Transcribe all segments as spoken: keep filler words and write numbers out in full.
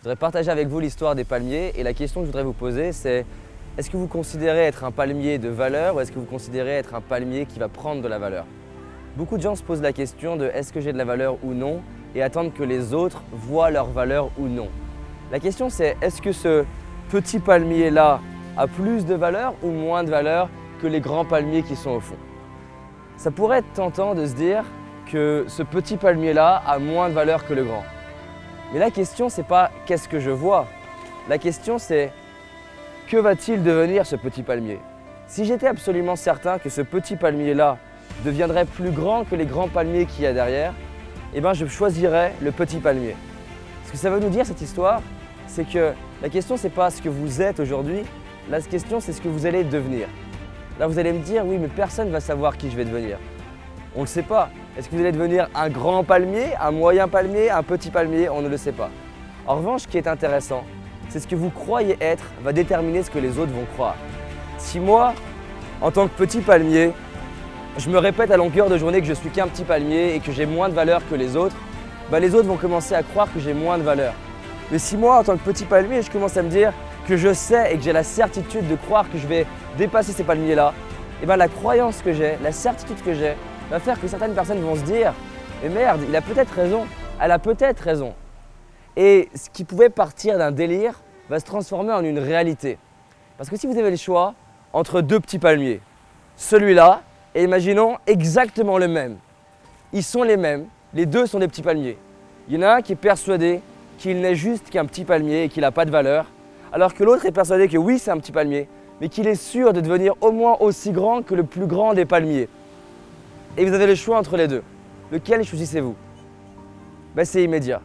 Je voudrais partager avec vous l'histoire des palmiers et la question que je voudrais vous poser, c'est est-ce que vous considérez être un palmier de valeur ou est-ce que vous considérez être un palmier qui va prendre de la valeur? Beaucoup de gens se posent la question de est-ce que j'ai de la valeur ou non et attendent que les autres voient leur valeur ou non. La question c'est est-ce que ce petit palmier-là a plus de valeur ou moins de valeur que les grands palmiers qui sont au fond? Ça pourrait être tentant de se dire que ce petit palmier-là a moins de valeur que le grand. Mais la question, c'est pas qu'est-ce que je vois. La question, c'est que va-t-il devenir ce petit palmier? Si j'étais absolument certain que ce petit palmier-là deviendrait plus grand que les grands palmiers qu'il y a derrière, eh ben je choisirais le petit palmier. Ce que ça veut nous dire cette histoire, c'est que la question, c'est pas ce que vous êtes aujourd'hui, la question, c'est ce que vous allez devenir. Là, vous allez me dire, oui, mais personne ne va savoir qui je vais devenir. On ne le sait pas. Est-ce que vous allez devenir un grand palmier, un moyen palmier, un petit palmier? On ne le sait pas. En revanche, ce qui est intéressant, c'est ce que vous croyez être va déterminer ce que les autres vont croire. Si moi, en tant que petit palmier, je me répète à longueur de journée que je suis qu'un petit palmier et que j'ai moins de valeur que les autres, bah les autres vont commencer à croire que j'ai moins de valeur. Mais si moi, en tant que petit palmier, je commence à me dire que je sais et que j'ai la certitude de croire que je vais dépasser ces palmiers-là, et ben la croyance que j'ai, la certitude que j'ai, va faire que certaines personnes vont se dire « Mais merde, il a peut-être raison, elle a peut-être raison ». Et ce qui pouvait partir d'un délire va se transformer en une réalité. Parce que si vous avez le choix entre deux petits palmiers, celui-là et imaginons exactement le même, ils sont les mêmes, les deux sont des petits palmiers. Il y en a un qui est persuadé qu'il n'est juste qu'un petit palmier et qu'il n'a pas de valeur, alors que l'autre est persuadé que oui, c'est un petit palmier, mais qu'il est sûr de devenir au moins aussi grand que le plus grand des palmiers. Et vous avez le choix entre les deux. Lequel choisissez-vous? Ben, c'est immédiat.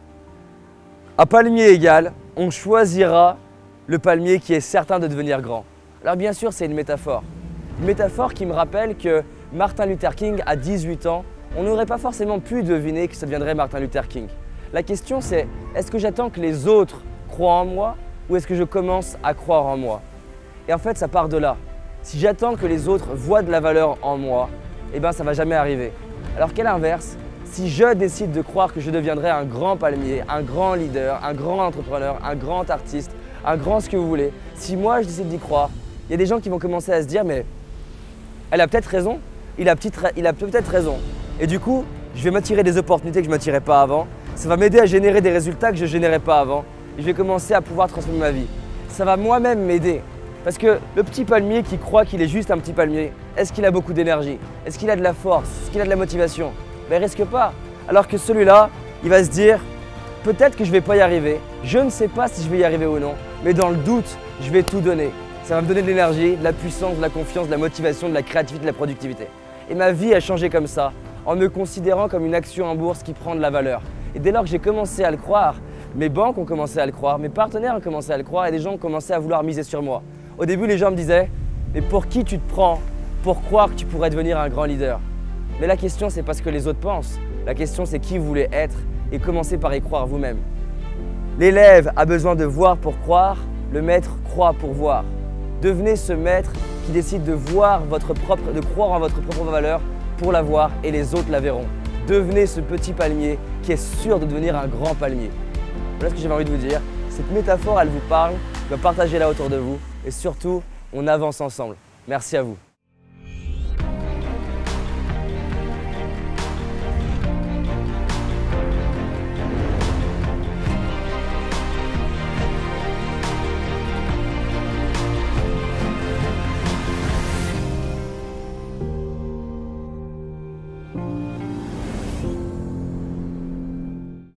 À palmier égal, on choisira le palmier qui est certain de devenir grand. Alors bien sûr, c'est une métaphore. Une métaphore qui me rappelle que Martin Luther King, à dix-huit ans, on n'aurait pas forcément pu deviner que ça deviendrait Martin Luther King. La question c'est, est-ce que j'attends que les autres croient en moi ou est-ce que je commence à croire en moi? Et en fait, ça part de là. Si j'attends que les autres voient de la valeur en moi, eh bien ça ne va jamais arriver. Alors qu'à l'inverse, si je décide de croire que je deviendrai un grand palmier, un grand leader, un grand entrepreneur, un grand artiste, un grand ce que vous voulez, si moi je décide d'y croire, il y a des gens qui vont commencer à se dire mais elle a peut-être raison, il a peut-être raison. Et du coup, je vais m'attirer des opportunités que je ne m'attirais pas avant, ça va m'aider à générer des résultats que je ne générais pas avant et je vais commencer à pouvoir transformer ma vie. Ça va moi-même m'aider. Parce que le petit palmier qui croit qu'il est juste un petit palmier, est-ce qu'il a beaucoup d'énergie? Est-ce qu'il a de la force? Est-ce qu'il a de la motivation? Ben, il risque pas. Alors que celui-là, il va se dire peut-être que je ne vais pas y arriver, je ne sais pas si je vais y arriver ou non, mais dans le doute, je vais tout donner. Ça va me donner de l'énergie, de la puissance, de la confiance, de la motivation, de la créativité, de la productivité. Et ma vie a changé comme ça, en me considérant comme une action en bourse qui prend de la valeur. Et dès lors que j'ai commencé à le croire, mes banques ont commencé à le croire, mes partenaires ont commencé à le croire et des gens ont commencé à vouloir miser sur moi. Au début, les gens me disaient « Mais pour qui tu te prends pour croire que tu pourrais devenir un grand leader ?» Mais la question, c'est pas ce que les autres pensent. La question, c'est qui vous voulez être et commencez par y croire vous-même. L'élève a besoin de voir pour croire, le maître croit pour voir. Devenez ce maître qui décide de, voir votre propre, de croire en votre propre valeur pour la voir et les autres la verront. Devenez ce petit palmier qui est sûr de devenir un grand palmier. Voilà ce que j'avais envie de vous dire. Cette métaphore, elle vous parle, partagez-la autour de vous et surtout, on avance ensemble. Merci à vous.